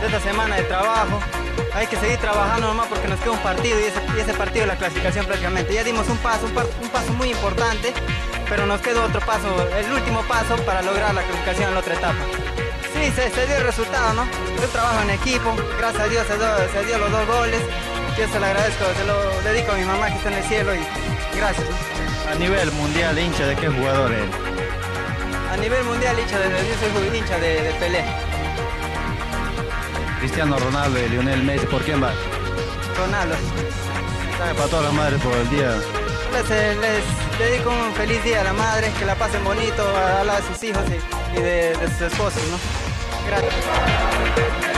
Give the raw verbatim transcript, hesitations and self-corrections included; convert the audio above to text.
esta semana de trabajo. Hay que seguir trabajando nomás porque nos queda un partido y ese, y ese partido es la clasificación prácticamente. Ya dimos un paso, un, pa un paso muy importante, pero nos queda otro paso, el último paso para lograr la clasificación en la otra etapa. Sí, se, se dio el resultado, ¿no? Yo trabajo en equipo, gracias a Dios se, do, se dio los dos goles. Yo se lo agradezco, se lo dedico a mi mamá que está en el cielo y gracias, ¿no? A nivel mundial, hincha de qué jugador eres? A nivel mundial, hincha de, yo soy hincha de, de Pelé. Cristiano Ronaldo y Lionel Messi, ¿por quién vas? Ronaldo. Para todas las madres por el día. Les, les dedico un feliz día a la madre, que la pasen bonito, a, a sus hijos y, y de, de sus esposos, ¿no? Gracias.